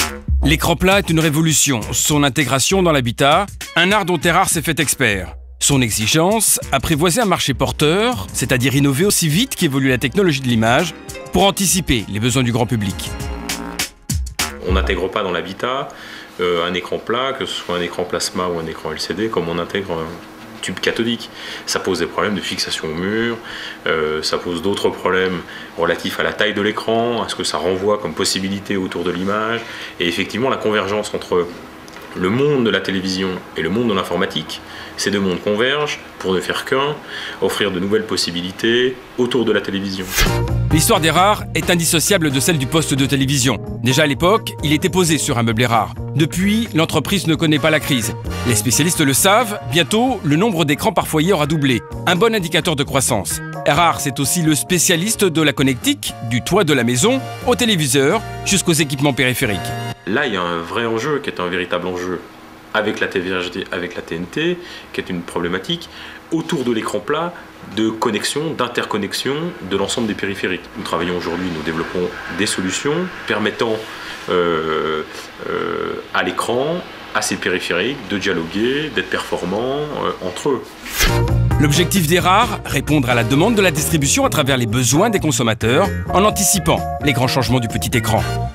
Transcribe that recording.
L'écran plat est une révolution. Son intégration dans l'habitat, un art dont Errard s'est fait expert. Son exigence, apprivoiser un marché porteur, c'est-à-dire innover aussi vite qu'évolue la technologie de l'image, pour anticiper les besoins du grand public. On n'intègre pas dans l'habitat un écran plat, que ce soit un écran plasma ou un écran LCD, comme on intègre un tube cathodique. Ça pose des problèmes de fixation au mur, ça pose d'autres problèmes relatifs à la taille de l'écran, à ce que ça renvoie comme possibilité autour de l'image. Et effectivement, la convergence entre le monde de la télévision et le monde de l'informatique, ces deux mondes convergent pour ne faire qu'un, offrir de nouvelles possibilités autour de la télévision. L'histoire d'Errard est indissociable de celle du poste de télévision. Déjà à l'époque, il était posé sur un meuble Errard. Depuis, l'entreprise ne connaît pas la crise. Les spécialistes le savent, bientôt, le nombre d'écrans par foyer aura doublé. Un bon indicateur de croissance. Errard, c'est aussi le spécialiste de la connectique, du toit de la maison, au téléviseur, jusqu'aux équipements périphériques. Là, il y a un vrai enjeu qui est un véritable enjeu avec la TVHD, avec la TNT, qui est une problématique autour de l'écran plat de connexion, d'interconnexion de l'ensemble des périphériques. Nous travaillons aujourd'hui, nous développons des solutions permettant à l'écran, à ces périphériques, de dialoguer, d'être performants entre eux. L'objectif d'Errard, répondre à la demande de la distribution à travers les besoins des consommateurs en anticipant les grands changements du petit écran.